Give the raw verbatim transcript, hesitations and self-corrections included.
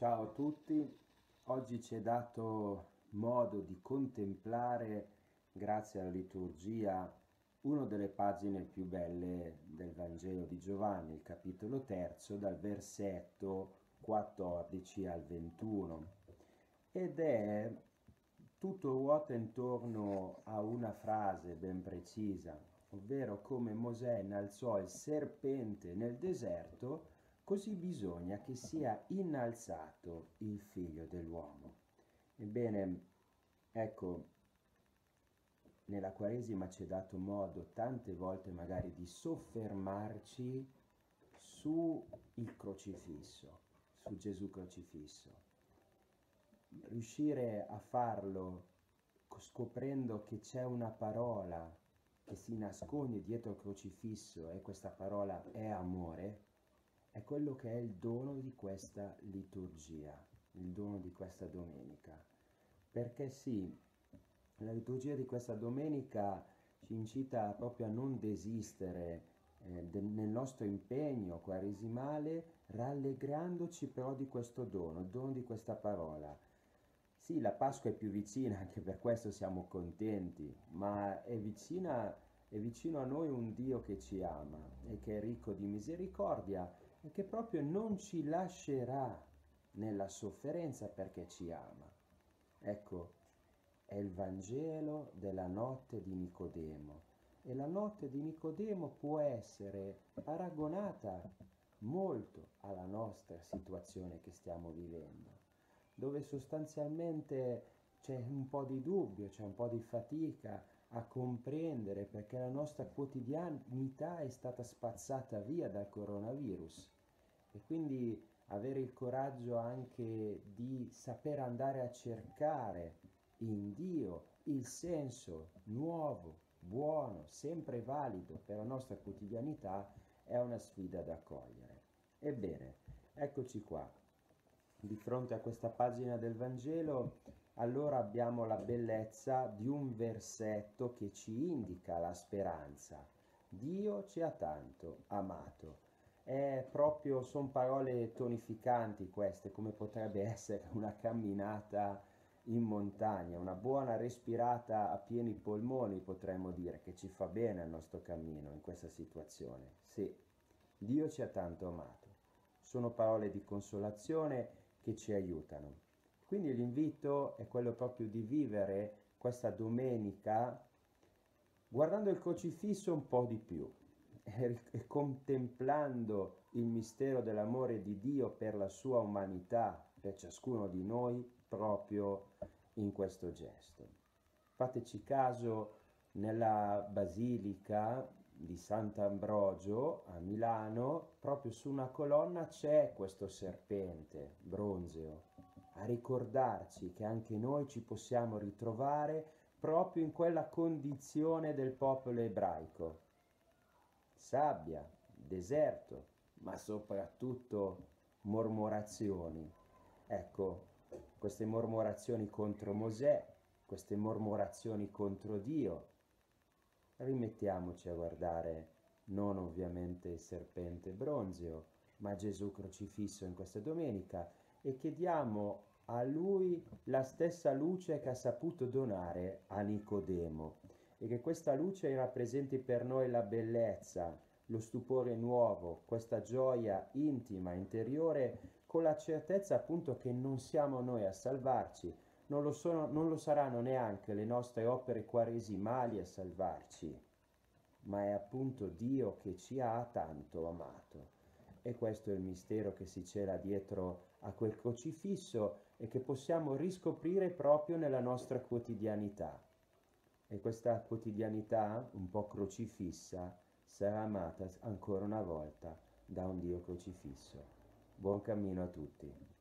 Ciao a tutti, oggi ci è dato modo di contemplare, grazie alla liturgia, una delle pagine più belle del Vangelo di Giovanni, il capitolo terzo, dal versetto quattordici al ventuno, ed è tutto ruota intorno a una frase ben precisa, ovvero come Mosè innalzò il serpente nel deserto, così bisogna che sia innalzato il figlio dell'uomo. Ebbene, ecco, nella Quaresima ci è dato modo tante volte magari di soffermarci su il crocifisso, su Gesù crocifisso. Riuscire a farlo scoprendo che c'è una parola che si nasconde dietro il crocifisso e questa parola è amore, è quello che è il dono di questa liturgia, il dono di questa domenica. Perché sì, la liturgia di questa domenica ci incita proprio a non desistere eh, de- nel nostro impegno quaresimale, rallegrandoci però di questo dono, il dono di questa parola. Sì, la Pasqua è più vicina, anche per questo siamo contenti, ma è vicina, è vicino a noi un Dio che ci ama e che è ricco di misericordia e che proprio non ci lascerà nella sofferenza perché ci ama. Ecco, è il Vangelo della notte di Nicodemo e la notte di Nicodemo può essere paragonata molto alla nostra situazione che stiamo vivendo, dove sostanzialmente c'è un po' di dubbio, c'è un po' di fatica a comprendere perché la nostra quotidianità è stata spazzata via dal coronavirus e quindi avere il coraggio anche di saper andare a cercare in Dio il senso nuovo, buono, sempre valido per la nostra quotidianità è una sfida da cogliere. Ebbene, eccoci qua. Di fronte a questa pagina del Vangelo, allora abbiamo la bellezza di un versetto che ci indica la speranza. Dio ci ha tanto amato. È proprio, sono parole tonificanti queste, come potrebbe essere una camminata in montagna, una buona respirata a pieni polmoni, potremmo dire, che ci fa bene al nostro cammino in questa situazione. Sì, Dio ci ha tanto amato. Sono parole di consolazione che ci aiutano. Quindi l'invito è quello proprio di vivere questa domenica guardando il crocifisso un po' di più e, e contemplando il mistero dell'amore di Dio per la sua umanità, per ciascuno di noi, proprio in questo gesto. Fateci caso, nella Basilica di Sant'Ambrogio a Milano, proprio su una colonna c'è questo serpente bronzeo, a ricordarci che anche noi ci possiamo ritrovare proprio in quella condizione del popolo ebraico. Sabbia, deserto, ma soprattutto mormorazioni. Ecco, queste mormorazioni contro Mosè, queste mormorazioni contro Dio. Rimettiamoci a guardare non ovviamente il serpente bronzeo, ma Gesù crocifisso in questa domenica e chiediamo a Lui la stessa luce che ha saputo donare a Nicodemo e che questa luce rappresenti per noi la bellezza, lo stupore nuovo, questa gioia intima, interiore, con la certezza appunto che non siamo noi a salvarci, non lo sono, non lo saranno neanche le nostre opere quaresimali a salvarci, ma è appunto Dio che ci ha tanto amato. E questo è il mistero che si cela dietro a quel crocifisso e che possiamo riscoprire proprio nella nostra quotidianità. E questa quotidianità, un po' crocifissa, sarà amata ancora una volta da un Dio crocifisso. Buon cammino a tutti.